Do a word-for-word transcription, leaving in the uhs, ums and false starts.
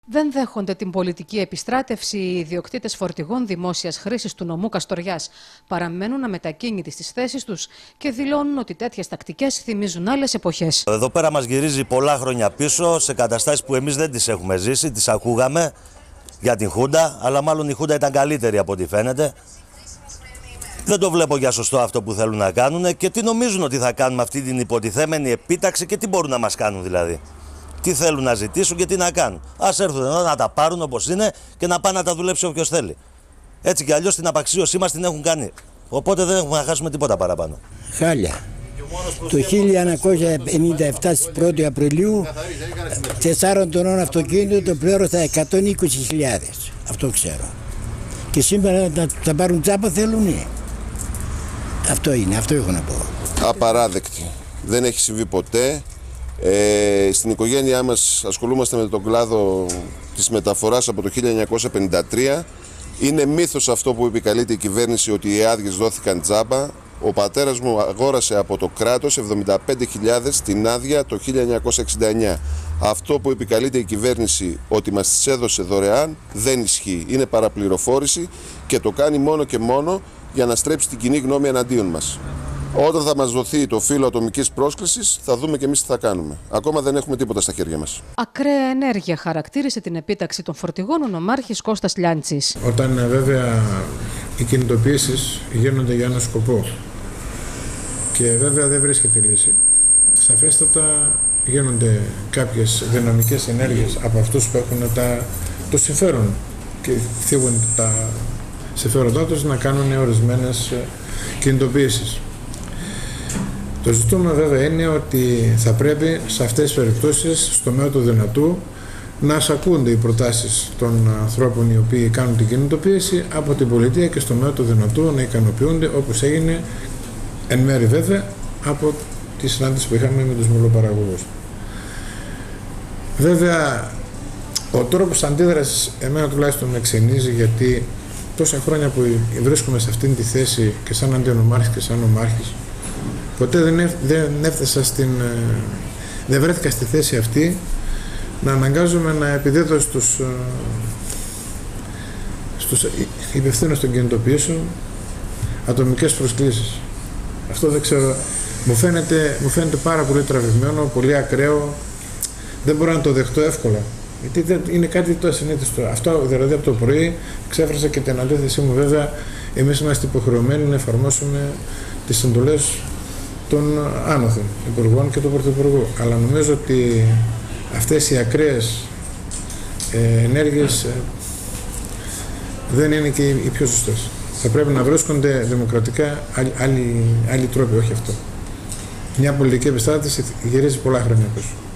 Δεν δέχονται την πολιτική επιστράτευση οι ιδιοκτήτες φορτηγών δημόσιας χρήσης του νομού Καστοριάς. Παραμένουν αμετακίνητοι στις θέσεις τους και δηλώνουν ότι τέτοιες τακτικές θυμίζουν άλλες εποχές. Εδώ πέρα μας γυρίζει πολλά χρόνια πίσω σε καταστάσεις που εμείς δεν τις έχουμε ζήσει, τις ακούγαμε για την Χούντα, αλλά μάλλον η Χούντα ήταν καλύτερη από ό,τι φαίνεται. Δεν το βλέπω για σωστό αυτό που θέλουν να κάνουν και τι νομίζουν ότι θα κάνουν με αυτή την υποτιθέμενη επίταξη και τι μπορούν να μας κάνουν δηλαδή. Τι θέλουν να ζητήσουν και τι να κάνουν. Ας έρθουν εδώ να τα πάρουν όπως είναι και να πάνε να τα δουλέψει όποιος θέλει. Έτσι κι αλλιώς την απαξίωσή μας την έχουν κάνει. Οπότε δεν έχουμε να χάσουμε τίποτα παραπάνω. Χάλια. Το χίλια εννιακόσια πενήντα επτά στις πρώτη Απριλίου τεσσάρων τονών αυτοκίνητο το πλήρωσα εκατόν είκοσι χιλιάδες. Αυτό ξέρω. Και σήμερα να τα πάρουν τσάπα θέλουν. Αυτό είναι, αυτό έχω να πω. Απαράδεκτη. Δεν έχει συμβεί ποτέ. Ε, στην οικογένειά μας ασχολούμαστε με τον κλάδο της μεταφοράς από το χίλια εννιακόσια πενήντα τρία. Είναι μύθος αυτό που επικαλείται η κυβέρνηση ότι οι άδειες δόθηκαν τζάμπα. Ο πατέρας μου αγόρασε από το κράτος εβδομήντα πέντε χιλιάδες την άδεια το χίλια εννιακόσια εξήντα εννιά. Αυτό που επικαλείται η κυβέρνηση ότι μας τις έδωσε δωρεάν δεν ισχύει. Είναι παραπληροφόρηση και το κάνει μόνο και μόνο για να στρέψει την κοινή γνώμη εναντίον μας. Όταν θα μας δοθεί το φύλλο ατομικής πρόσκλησης, θα δούμε και εμείς τι θα κάνουμε. Ακόμα δεν έχουμε τίποτα στα χέρια μας. Ακραία ενέργεια χαρακτήρισε την επίταξη των φορτηγών ο νομάρχης Κώστας Λιάντσης. Όταν βέβαια οι κινητοποιήσεις γίνονται για ένα σκοπό και βέβαια δεν βρίσκεται λύση, σαφέστατα γίνονται κάποιες δυναμικές ενέργειες από αυτούς που έχουν τα, το συμφέρον και θίγουν τα συμφέροντά τους να κάνουν ορισμένες κινητοποιήσεις. Το ζητούμενο βέβαια είναι ότι θα πρέπει σε αυτές τις περιπτώσεις, στο μέτρο του δυνατού, να εισακούνται οι προτάσεις των ανθρώπων οι οποίοι κάνουν την κινητοποίηση από την πολιτεία και στο μέτρο του δυνατού να ικανοποιούνται, όπως έγινε εν μέρει βέβαια από τη συνάντηση που είχαμε με τους μελοπαραγωγούς. Βέβαια, ο τρόπος αντίδρασης εμένα τουλάχιστον με ξενίζει, γιατί τόσα χρόνια που βρίσκομαι σε αυτήν τη θέση και σαν αντινομάρχης και σαν νομάρχης, ποτέ δεν, έφ, δεν έφτασα στην, δεν βρέθηκα στη θέση αυτή να αναγκάζομαι να επιδίδω στους, στους υπευθύνους των κινητοποιήσεων ατομικές προσκλήσεις. Αυτό δεν ξέρω, μου φαίνεται, μου φαίνεται πάρα πολύ τραβηγμένο, πολύ ακραίο, δεν μπορώ να το δεχτώ εύκολα. Γιατί δεν, είναι κάτι το ασυνήθιστο. Αυτό δηλαδή από το πρωί ξέφρασα και την αντίθεσή μου. Βέβαια, εμείς είμαστε υποχρεωμένοι να εφαρμόσουμε τις εντολές των άνωθων υπουργών και του Πρωθυπουργού. Αλλά νομίζω ότι αυτές οι ακραίες ε, ενέργειες ε, δεν είναι και οι πιο σωστές. Θα πρέπει να βρίσκονται δημοκρατικά άλλοι, άλλοι, άλλοι τρόποι, όχι αυτό. Μια πολιτική επιστράτευση γυρίζει πολλά χρόνια πίσω.